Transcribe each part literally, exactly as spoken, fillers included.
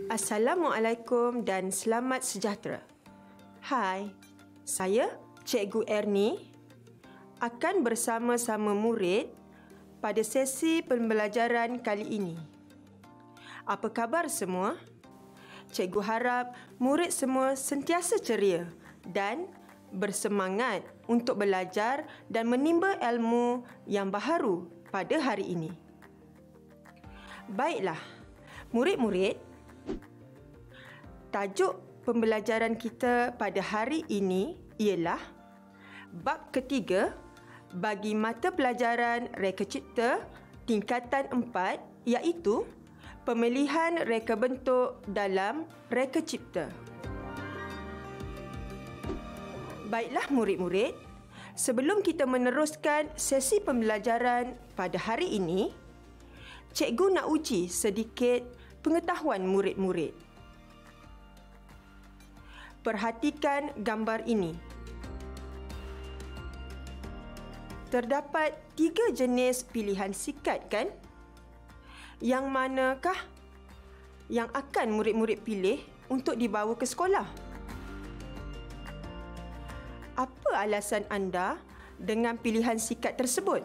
Assalamualaikum dan selamat sejahtera. Hai, saya Cikgu Ernie akan bersama-sama murid pada sesi pembelajaran kali ini. Apa khabar semua? Cikgu harap murid semua sentiasa ceria dan bersemangat untuk belajar dan menimba ilmu yang baharu pada hari ini. Baiklah, murid-murid, tajuk pembelajaran kita pada hari ini ialah bab ketiga bagi mata pelajaran Reka Cipta tingkatan empat, iaitu pemilihan reka bentuk dalam Reka Cipta. Baiklah murid-murid, sebelum kita meneruskan sesi pembelajaran pada hari ini, cikgu nak uji sedikit pengetahuan murid-murid. Perhatikan gambar ini. Terdapat tiga jenis pilihan sikat, kan? Yang manakah yang akan murid-murid pilih untuk dibawa ke sekolah? Apa alasan anda dengan pilihan sikat tersebut?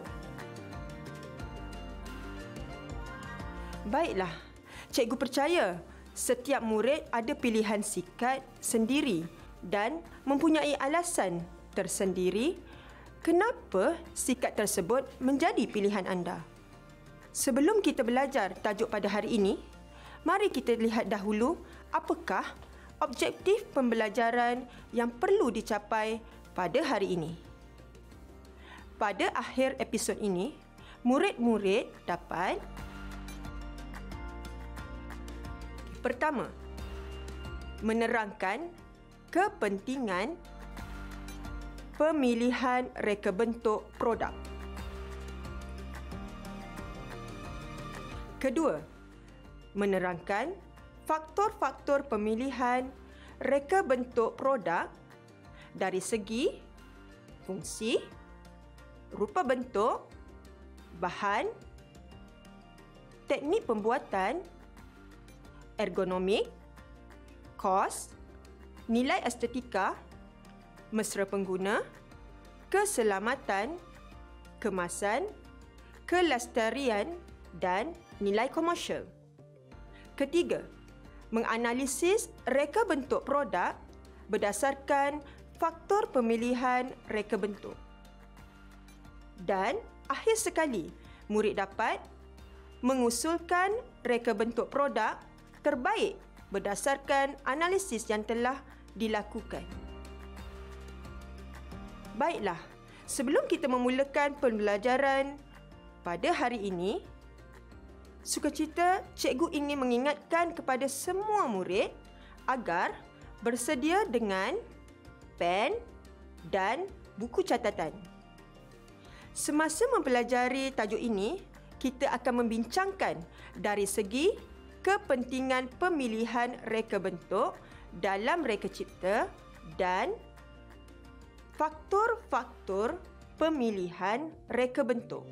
Baiklah, cikgu percaya setiap murid ada pilihan sikat sendiri dan mempunyai alasan tersendiri kenapa sikat tersebut menjadi pilihan anda. Sebelum kita belajar tajuk pada hari ini, mari kita lihat dahulu apakah objektif pembelajaran yang perlu dicapai pada hari ini. Pada akhir episod ini, murid-murid dapat: pertama, menerangkan kepentingan pemilihan reka bentuk produk. Kedua, menerangkan faktor-faktor pemilihan reka bentuk produk dari segi fungsi, rupa bentuk, bahan, teknik pembuatan, ergonomik, kos, nilai estetika, mesra pengguna, keselamatan, kemasan, kelestarian dan nilai komersial. Ketiga, menganalisis reka bentuk produk berdasarkan faktor pemilihan reka bentuk. Dan akhir sekali, murid dapat mengusulkan reka bentuk produk terbaik berdasarkan analisis yang telah dilakukan. Baiklah, sebelum kita memulakan pembelajaran pada hari ini, sukacita cikgu ingin mengingatkan kepada semua murid agar bersedia dengan pen dan buku catatan. Semasa mempelajari tajuk ini, kita akan membincangkan dari segi kepentingan pemilihan reka bentuk dalam Reka Cipta dan faktor-faktor pemilihan reka bentuk.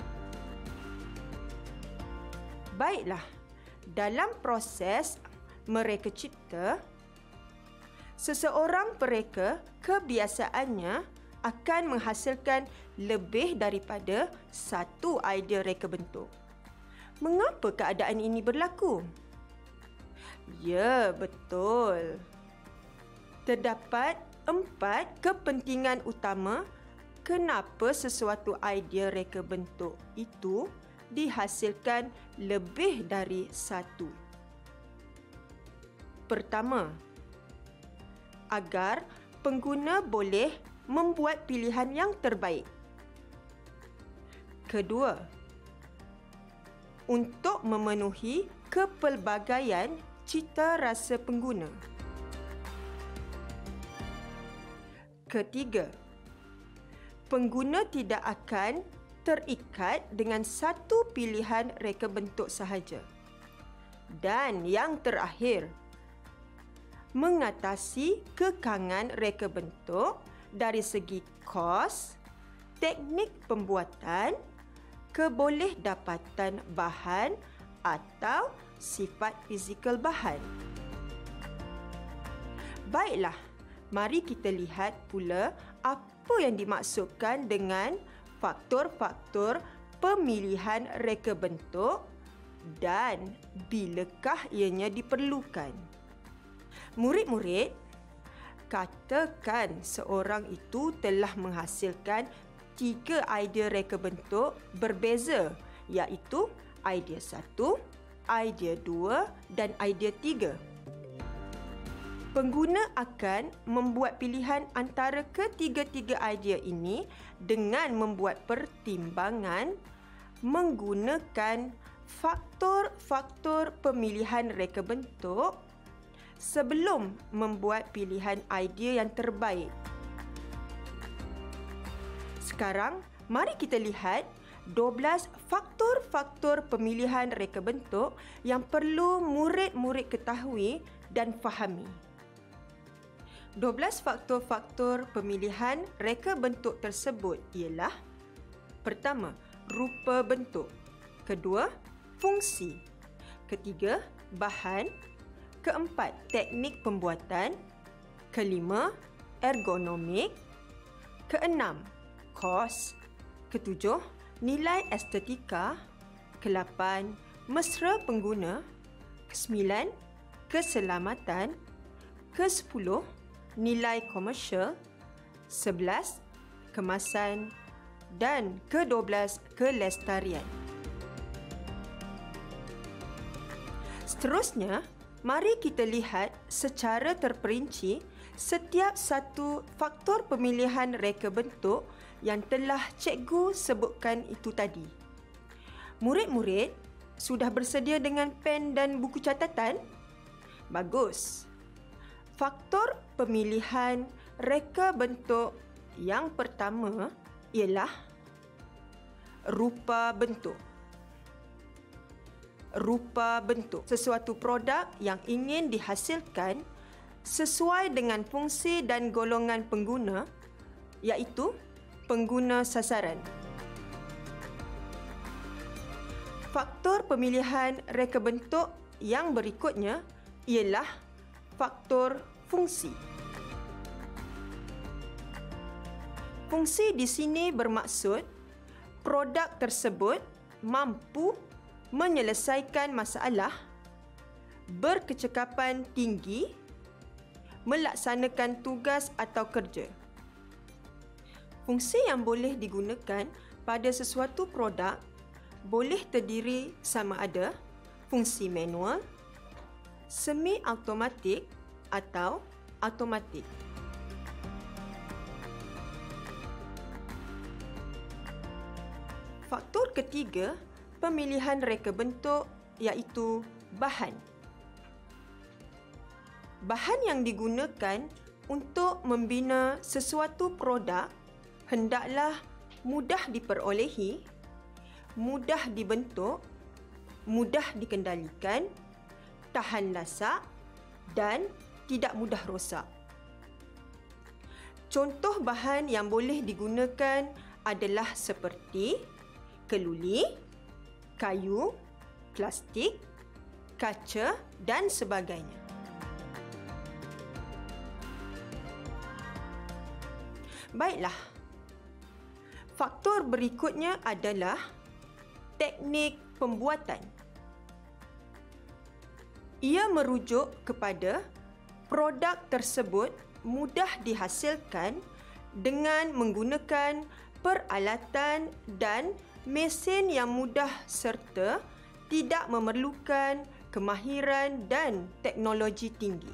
Baiklah, dalam proses mereka cipta, seseorang pereka kebiasaannya akan menghasilkan lebih daripada satu idea reka bentuk. Mengapa keadaan ini berlaku? Ya, betul. Terdapat empat kepentingan utama kenapa sesuatu idea reka bentuk itu dihasilkan lebih dari satu. Pertama, agar pengguna boleh membuat pilihan yang terbaik. Kedua, untuk memenuhi kepelbagaian cita rasa pengguna. Ketiga, pengguna tidak akan terikat dengan satu pilihan reka bentuk sahaja. Dan yang terakhir, mengatasi kekangan reka bentuk dari segi kos, teknik pembuatan, kebolehdapatan bahan atau sifat fizikal bahan. Baiklah, mari kita lihat pula apa yang dimaksudkan dengan faktor-faktor pemilihan reka bentuk dan bilakah ianya diperlukan. Murid-murid, katakan seorang itu telah menghasilkan tiga idea reka bentuk berbeza, iaitu idea satu, idea dua dan idea tiga. Pengguna akan membuat pilihan antara ketiga-tiga idea ini dengan membuat pertimbangan menggunakan faktor-faktor pemilihan reka bentuk sebelum membuat pilihan idea yang terbaik. Sekarang, mari kita lihat dua belas faktor-faktor pemilihan reka bentuk yang perlu murid-murid ketahui dan fahami. dua belas faktor-faktor pemilihan reka bentuk tersebut ialah: pertama, rupa bentuk. Kedua, fungsi. Ketiga, bahan. Keempat, teknik pembuatan. Kelima, ergonomik. Keenam, kos. Ketujuh, nilai estetika. Kelapan, mesra pengguna. Kesembilan, keselamatan. Kesepuluh, nilai komersial. Sebelas, kemasan. Dan kedua belas, kelestarian. Seterusnya, mari kita lihat secara terperinci setiap satu faktor pemilihan reka bentuk yang telah cikgu sebutkan itu tadi. Murid-murid sudah bersedia dengan pen dan buku catatan? Bagus. Faktor pemilihan reka bentuk yang pertama ialah rupa bentuk. Rupa bentuk sesuatu produk yang ingin dihasilkan sesuai dengan fungsi dan golongan pengguna, iaitu pengguna sasaran. Faktor pemilihan reka bentuk yang berikutnya ialah faktor fungsi. Fungsi di sini bermaksud produk tersebut mampu menyelesaikan masalah, berkecekapan tinggi, melaksanakan tugas atau kerja. Fungsi yang boleh digunakan pada sesuatu produk boleh terdiri sama ada fungsi manual, semi automatik atau automatik. Faktor ketiga pemilihan reka bentuk iaitu bahan. Bahan yang digunakan untuk membina sesuatu produk hendaklah mudah diperolehi, mudah dibentuk, mudah dikendalikan, tahan lasak dan tidak mudah rosak. Contoh bahan yang boleh digunakan adalah seperti keluli, kayu, plastik, kaca dan sebagainya. Baiklah. Faktor berikutnya adalah teknik pembuatan. Ia merujuk kepada produk tersebut mudah dihasilkan dengan menggunakan peralatan dan mesin yang mudah serta tidak memerlukan kemahiran dan teknologi tinggi.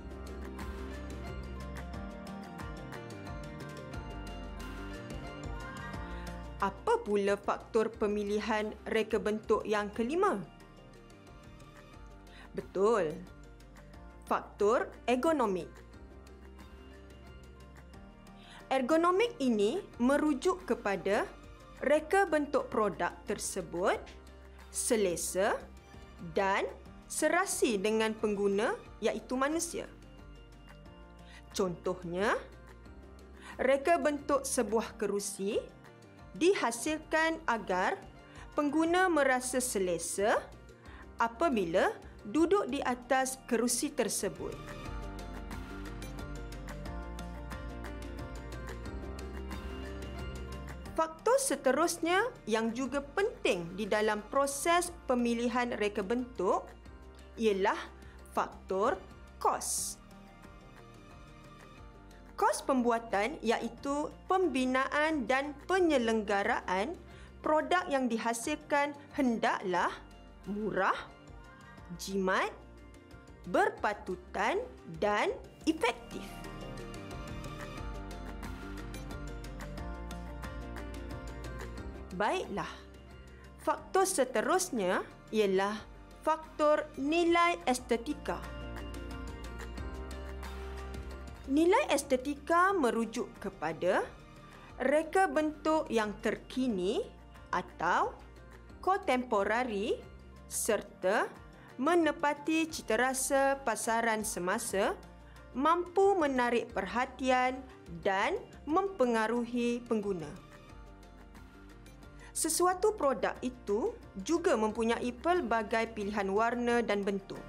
Apa pula faktor pemilihan reka bentuk yang kelima? Betul. Faktor ergonomik. Ergonomik ini merujuk kepada reka bentuk produk tersebut selesa dan serasi dengan pengguna iaitu manusia. Contohnya, reka bentuk sebuah kerusi dihasilkan agar pengguna merasa selesa apabila duduk di atas kerusi tersebut. seterusnya yang juga penting di dalam proses pemilihan reka bentuk ialah faktor kos. Kos pembuatan iaitu pembinaan dan penyelenggaraan produk yang dihasilkan hendaklah murah, jimat, berpatutan dan efektif. Baiklah, faktor seterusnya ialah faktor nilai estetika. Nilai estetika merujuk kepada reka bentuk yang terkini atau kontemporari serta menepati citarasa pasaran semasa, mampu menarik perhatian dan mempengaruhi pengguna. Sesuatu produk itu juga mempunyai pelbagai pilihan warna dan bentuk.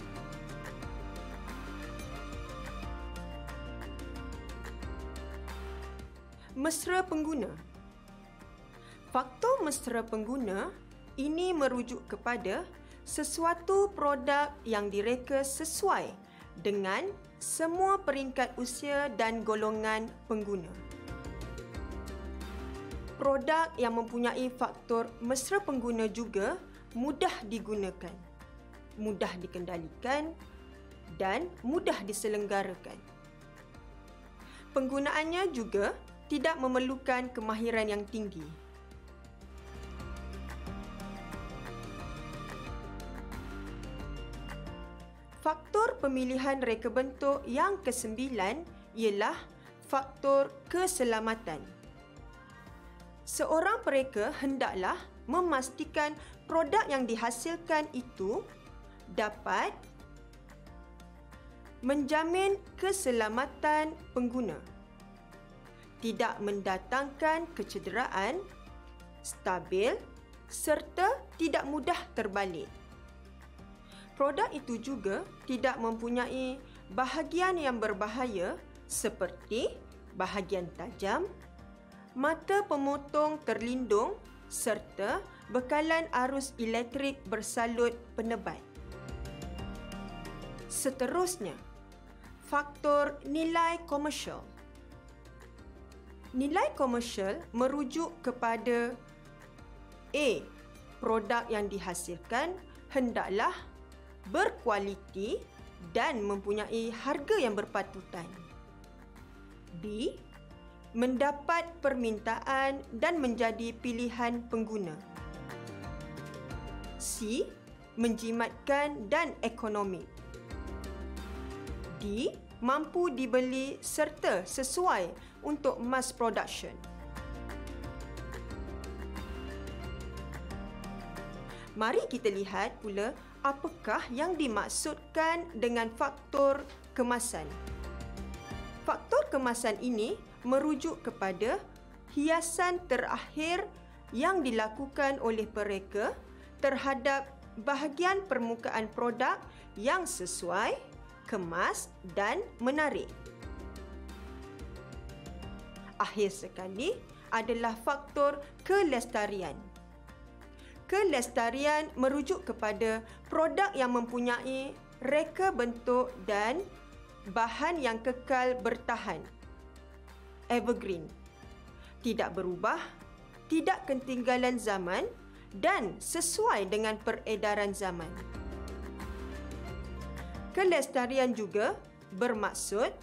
Mesra pengguna. Faktor mesra pengguna ini merujuk kepada sesuatu produk yang direka sesuai dengan semua peringkat usia dan golongan pengguna. Produk yang mempunyai faktor mesra pengguna juga mudah digunakan, mudah dikendalikan dan mudah diselenggarakan. Penggunaannya juga tidak memerlukan kemahiran yang tinggi. Faktor pemilihan reka bentuk yang kesembilan ialah faktor keselamatan. Seorang pereka hendaklah memastikan produk yang dihasilkan itu dapat menjamin keselamatan pengguna, tidak mendatangkan kecederaan, stabil serta tidak mudah terbalik. Produk itu juga tidak mempunyai bahagian yang berbahaya seperti bahagian tajam, mata pemotong terlindung serta bekalan arus elektrik bersalut penebat. Seterusnya, faktor nilai komersial. Nilai komersial merujuk kepada A. Produk yang dihasilkan hendaklah berkualiti dan mempunyai harga yang berpatutan. B. Mendapat permintaan dan menjadi pilihan pengguna. C. Menjimatkan dan ekonomik. D. Mampu dibeli serta sesuai untuk mass production. Mari kita lihat pula apakah yang dimaksudkan dengan faktor kemasan. Faktor kemasan ini merujuk kepada hiasan terakhir yang dilakukan oleh pereka terhadap bahagian permukaan produk yang sesuai, kemas dan menarik. Akhir sekali adalah faktor kelestarian. Kelestarian merujuk kepada produk yang mempunyai reka bentuk dan bahan yang kekal bertahan, evergreen, tidak berubah, tidak ketinggalan zaman dan sesuai dengan peredaran zaman. Kelestarian juga bermaksud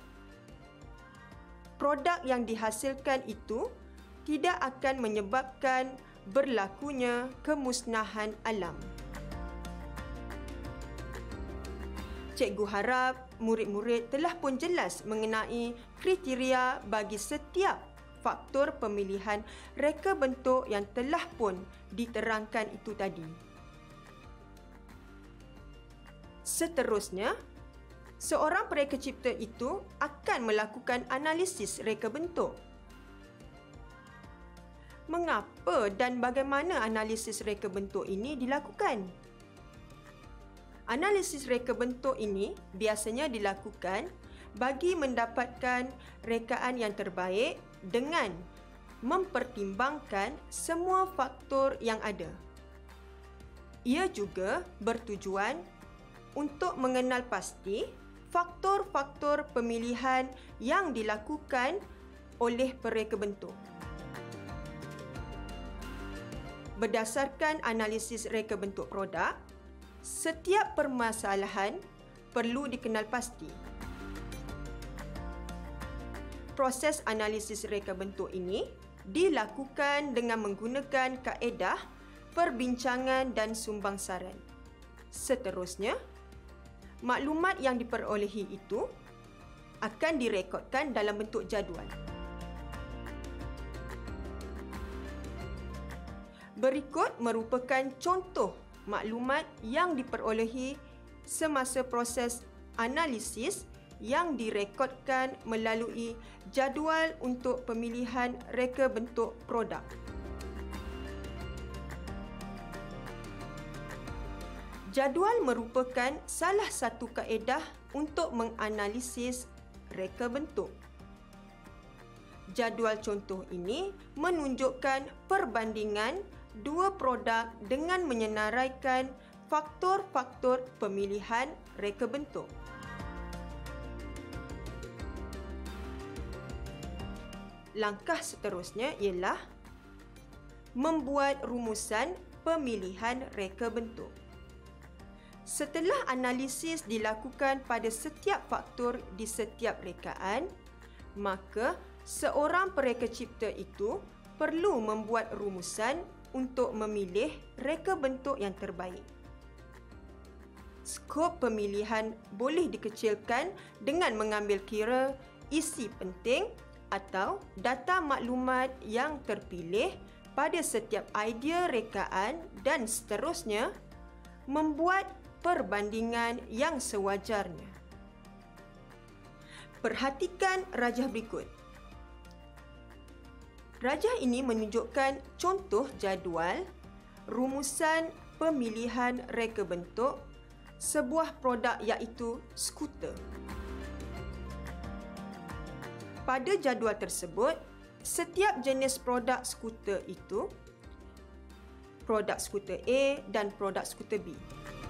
produk yang dihasilkan itu tidak akan menyebabkan berlakunya kemusnahan alam. Cikgu harap murid-murid telah pun jelas mengenai kriteria bagi setiap faktor pemilihan reka bentuk yang telah pun diterangkan itu tadi. Seterusnya, seorang pereka cipta itu akan melakukan analisis reka bentuk. Mengapa dan bagaimana analisis reka bentuk ini dilakukan? Analisis reka bentuk ini biasanya dilakukan bagi mendapatkan rekaan yang terbaik dengan mempertimbangkan semua faktor yang ada. Ia juga bertujuan untuk mengenal pasti faktor-faktor pemilihan yang dilakukan oleh pereka bentuk. Berdasarkan analisis reka bentuk produk, setiap permasalahan perlu dikenal pasti. Proses analisis reka bentuk ini dilakukan dengan menggunakan kaedah perbincangan dan sumbangsaran. Seterusnya, maklumat yang diperolehi itu akan direkodkan dalam bentuk jadual. Berikut merupakan contoh maklumat yang diperolehi semasa proses analisis yang direkodkan melalui jadual untuk pemilihan reka bentuk produk. Jadual merupakan salah satu kaedah untuk menganalisis reka bentuk. Jadual contoh ini menunjukkan perbandingan dua produk dengan menyenaraikan faktor-faktor pemilihan reka bentuk. Langkah seterusnya ialah membuat rumusan pemilihan reka bentuk. Setelah analisis dilakukan pada setiap faktor di setiap rekaan, maka seorang pereka cipta itu perlu membuat rumusan untuk memilih reka bentuk yang terbaik. Skop pemilihan boleh dikecilkan dengan mengambil kira isi penting atau data maklumat yang terpilih pada setiap idea rekaan dan seterusnya membuat perbandingan yang sewajarnya. Perhatikan rajah berikut. Rajah ini menunjukkan contoh jadual rumusan pemilihan reka bentuk sebuah produk iaitu skuter. Pada jadual tersebut, setiap jenis produk skuter itu produk skuter A dan produk skuter B.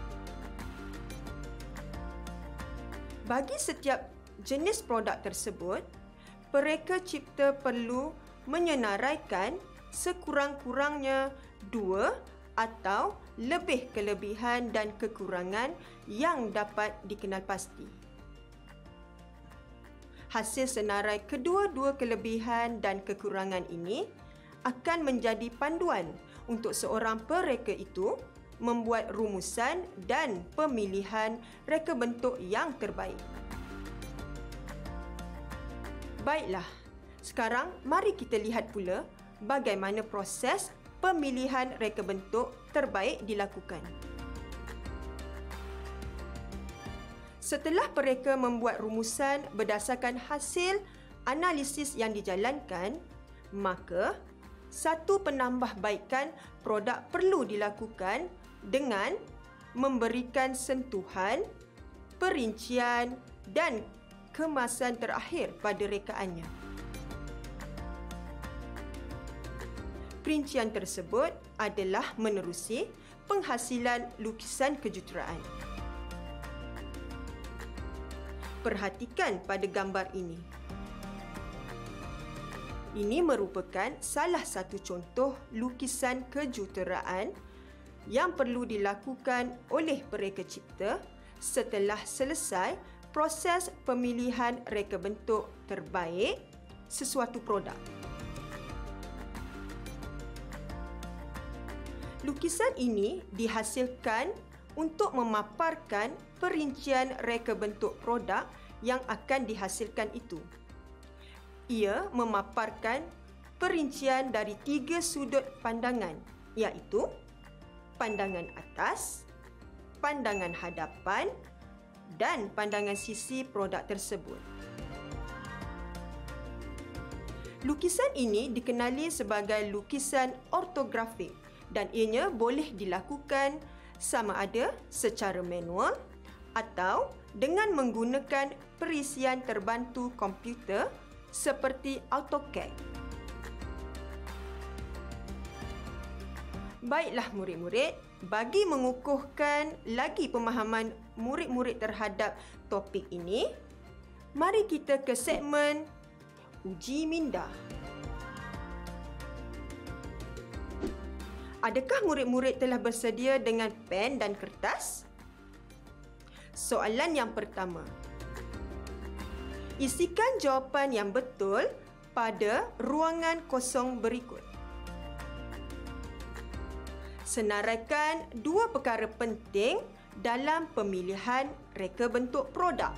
Bagi setiap jenis produk tersebut, pereka cipta perlu menyenaraikan sekurang-kurangnya dua atau lebih kelebihan dan kekurangan yang dapat dikenal pasti. Hasil senarai kedua-dua kelebihan dan kekurangan ini akan menjadi panduan untuk seorang pereka itu membuat rumusan dan pemilihan reka bentuk yang terbaik. Baiklah, sekarang mari kita lihat pula bagaimana proses pemilihan reka bentuk terbaik dilakukan. Setelah pereka membuat rumusan berdasarkan hasil analisis yang dijalankan, maka satu penambahbaikan produk perlu dilakukan dengan memberikan sentuhan, perincian dan kemasan terakhir pada rekaannya. Perincian tersebut adalah menerusi penghasilan lukisan kejuteraan. Perhatikan pada gambar ini. Ini merupakan salah satu contoh lukisan kejuteraan yang perlu dilakukan oleh pereka cipta setelah selesai proses pemilihan reka bentuk terbaik sesuatu produk. Lukisan ini dihasilkan untuk memaparkan perincian reka bentuk produk yang akan dihasilkan itu. Ia memaparkan perincian dari tiga sudut pandangan, iaitu pandangan atas, pandangan hadapan dan pandangan sisi produk tersebut. Lukisan ini dikenali sebagai lukisan ortografik dan ianya boleh dilakukan sama ada secara manual atau dengan menggunakan perisian terbantu komputer seperti AutoCAD. Baiklah murid-murid, bagi mengukuhkan lagi pemahaman murid-murid terhadap topik ini, mari kita ke segmen uji minda. Adakah murid-murid telah bersedia dengan pen dan kertas? Soalan yang pertama. Isikan jawapan yang betul pada ruangan kosong berikut. Senaraikan dua perkara penting dalam pemilihan reka bentuk produk.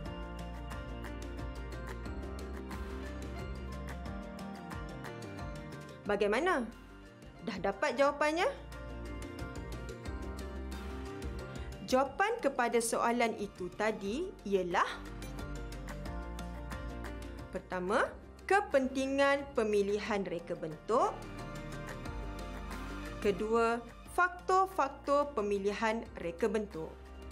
Bagaimana? Dah dapat jawapannya? Jawapan kepada soalan itu tadi ialah: pertama, kepentingan pemilihan reka bentuk. Kedua, faktor-faktor pemilihan reka bentuk.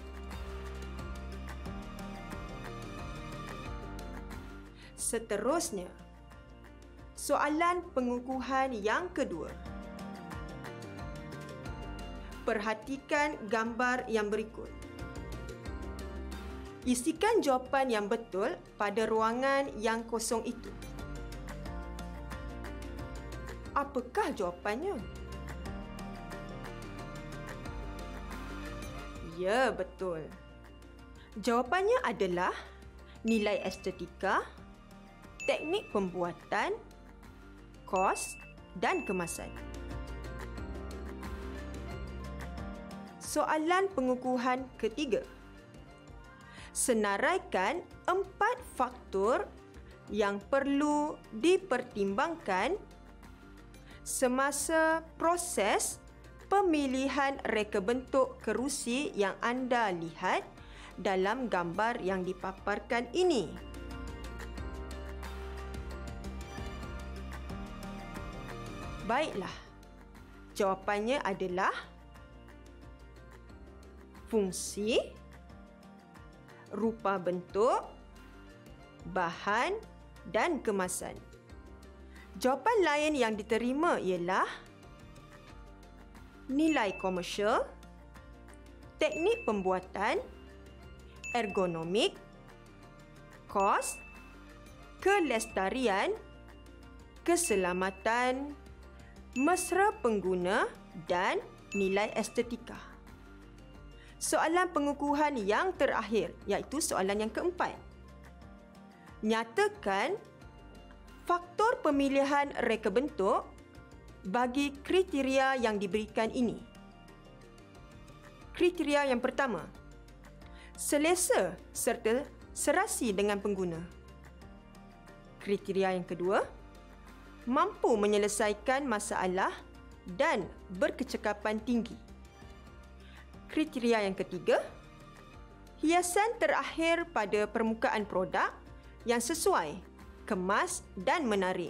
Seterusnya, soalan pengukuhan yang kedua. Perhatikan gambar yang berikut. Isikan jawapan yang betul pada ruangan yang kosong itu. Apakah jawapannya? Ya, betul. Jawapannya adalah nilai estetika, teknik pembuatan, kos dan kemasan. Soalan pengukuhan ketiga. Senaraikan empat faktor yang perlu dipertimbangkan semasa proses pemilihan reka bentuk kerusi yang anda lihat dalam gambar yang dipaparkan ini. Baiklah, jawapannya adalah fungsi, rupa bentuk, bahan dan kemasan. Jawapan lain yang diterima ialah nilai komersial, teknik pembuatan, ergonomik, kos, kelestarian, keselamatan, mesra pengguna dan nilai estetika. Soalan pengukuhan yang terakhir iaitu soalan yang keempat. Nyatakan faktor pemilihan reka bentuk bagi kriteria yang diberikan ini. Kriteria yang pertama, selesa serta serasi dengan pengguna. Kriteria yang kedua, mampu menyelesaikan masalah dan berkecakapan tinggi. Kriteria yang ketiga, hiasan terakhir pada permukaan produk yang sesuai, kemas dan menarik.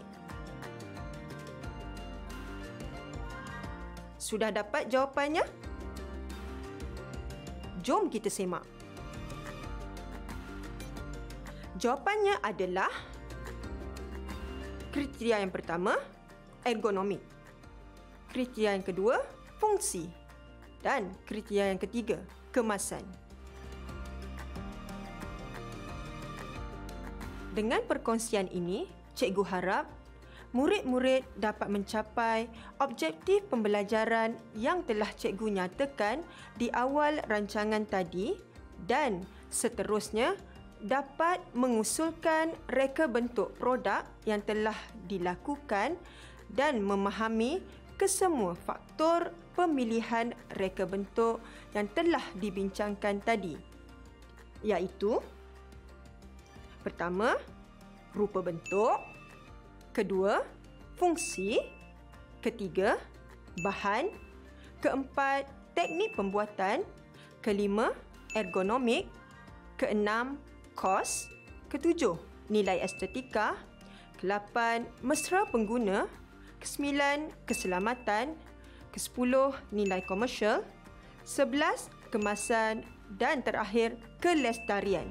Sudah dapat jawapannya? Jom kita semak. Jawapannya adalah kriteria yang pertama, ergonomik. Kriteria yang kedua, fungsi. Dan kriteria yang ketiga, kemasan. Dengan perkongsian ini, cikgu harap murid-murid dapat mencapai objektif pembelajaran yang telah cikgu nyatakan di awal rancangan tadi dan seterusnya dapat mengusulkan reka bentuk produk yang telah dilakukan dan memahami kesemua faktor pemilihan reka bentuk yang telah dibincangkan tadi, iaitu pertama, rupa bentuk. Kedua, fungsi. Ketiga, bahan. Keempat, teknik pembuatan. Kelima, ergonomik. Keenam, kos. Ketujuh, nilai estetika. Kelapan, mesra pengguna. Kesembilan, keselamatan. Kesepuluh, nilai komersial. Sebelas, kemasan. Dan terakhir, kelestarian.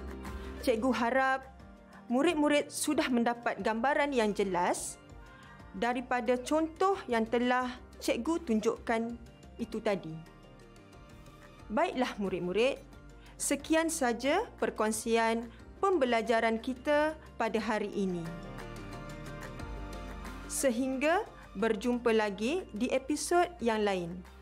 Cikgu harap murid-murid sudah mendapat gambaran yang jelas daripada contoh yang telah cikgu tunjukkan itu tadi. Baiklah murid-murid, sekian saja perkongsian pembelajaran kita pada hari ini. Sehingga berjumpa lagi di episod yang lain.